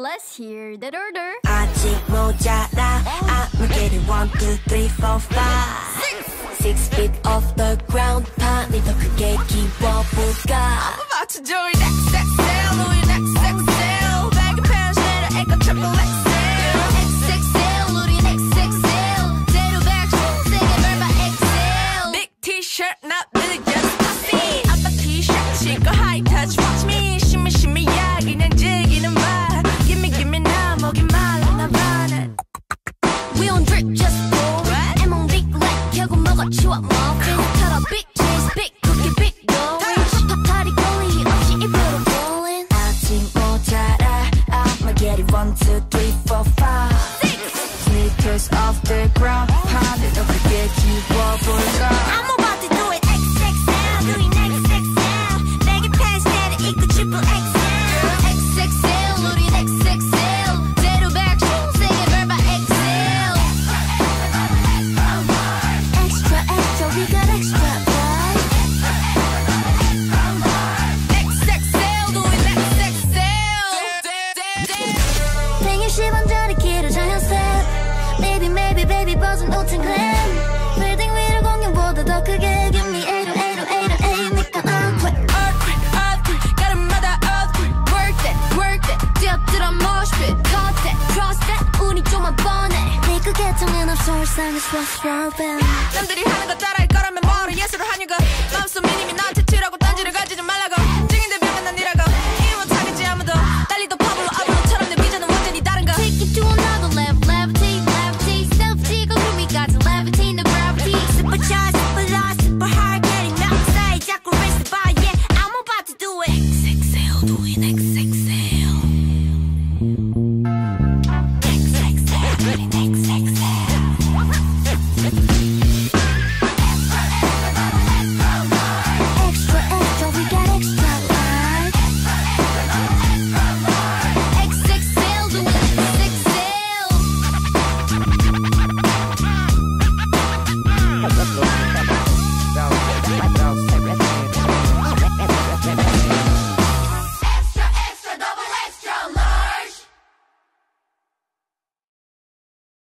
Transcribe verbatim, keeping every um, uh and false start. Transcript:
Let's hear that order. 아직 모자라. I'm getting one, two, three, four, five. Six feet off the ground. 판이 더 크게 키워볼까? I'm about to do it X X L, Louis X X L. Baggy pants, 내려 에코 triple X L. X X L, 우린 X X L. 제로 백 세게 밟아 X L. Big T-shirt, not really just pussy. 아빠 T-shirt, 신고 high touch, watch me. 심해 심해 야, 그냥 즐기는 말. Gimme gimme 나 목이 말라 나만은. We don't drip, just pour. I'm on big like 결국 먹어치워 muffin. 털어 big cheese, big cookie, big dough. 탑탑탈이 거의 없이 입으로 rolling. 아직 모자라. I'ma get it one, two, three, four, five. Six. Sneakers off the ground. 판이 더 크게 키워볼까? I'm about to do it X X L, doing X X L. Baggy pants 내려 입고 triple X L. X X L, 우린 X X L. 제로 백 세게 밟아 X L. Extra, extra, we got extra, boy. X X L, doing X X L. 백육십 원짜리 길어져요 step. Maybe, maybe, baby, 버전 오천 gram. 빌딩 위를 공룡보다 더 크게. Give me eight oh eight oh eight oh eight. 니가 earthquake. Earthquake, earthquake, 가름마다 earthquake. Work that, work that, 뛰어들어 mosh pit. Cut that, cross that, 운이 좀만 뻔해. 네그 개통은 없어 일상은 swap band. 남들이 하는 거 따라할 거라면 뭐로 예술을 하냐고. 마음속 미님이 나한테 치라고 딴지를 가지지 말라고. 증인들 벽은 아니라고. 이해 못하겠지 아무도. 달리도 파블로 아브로처럼 내 비전은 완전히 다른 거. Take it to another level. Levitate, levitate, self-T. 거꾸로 가서 levitate the gravity. Super charged, super lost, super hard. Getting outside, 자꾸 raise the bar. Yeah, I'm about to do it. X X L, doing X